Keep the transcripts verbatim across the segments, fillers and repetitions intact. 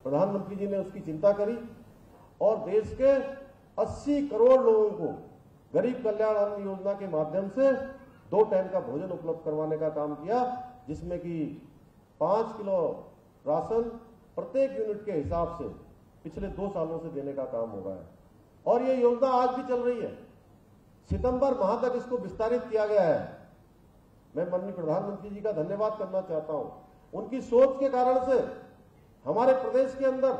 प्रधानमंत्री जी ने उसकी चिंता करी और देश के अस्सी करोड़ लोगों को गरीब कल्याण अन्न योजना के माध्यम से दो टाइम का भोजन उपलब्ध करवाने का काम किया, जिसमें कि पांच किलो राशन प्रत्येक यूनिट के हिसाब से पिछले दो सालों से देने का काम हो रहा है और ये योजना आज भी चल रही है। सितंबर माह तक इसको विस्तारित किया गया है। मैं माननीय प्रधानमंत्री जी का धन्यवाद करना चाहता हूं। उनकी सोच के कारण से हमारे प्रदेश के अंदर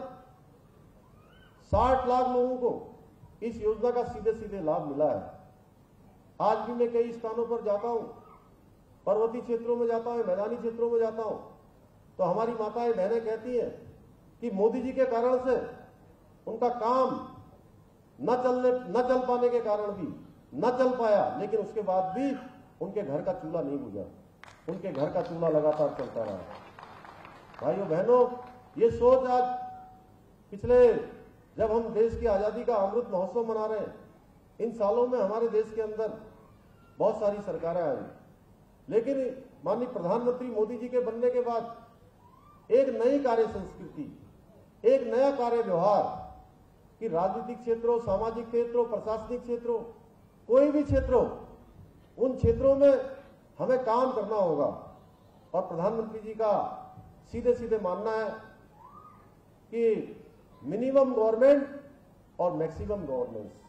साठ लाख लोगों को इस योजना का सीधे सीधे लाभ मिला है। आज भी मैं कई स्थानों पर जाता हूं, पर्वतीय क्षेत्रों में जाता हूं, मैदानी क्षेत्रों में जाता हूं, तो हमारी माताएं बहनें कहती हैं कि मोदी जी के कारण से उनका काम न चलने न चल पाने के कारण भी न चल पाया, लेकिन उसके बाद भी उनके घर का चूल्हा नहीं बुझा, उनके घर का चूल्हा लगातार चलता रहा। भाइयों बहनों, ये सोच आज पिछले जब हम देश की आजादी का अमृत महोत्सव मना रहे हैं, इन सालों में हमारे देश के अंदर बहुत सारी सरकारें आई, लेकिन माननीय प्रधानमंत्री मोदी जी के बनने के बाद एक नई कार्य संस्कृति, एक नया कार्य व्यवहार कि राजनीतिक क्षेत्रों, सामाजिक क्षेत्रों, प्रशासनिक क्षेत्रों, कोई भी क्षेत्र हो, उन क्षेत्रों में हमें काम करना होगा। और प्रधानमंत्री जी का सीधे सीधे मानना है कि मिनिमम गवर्नमेंट और मैक्सिमम गवर्नेंस,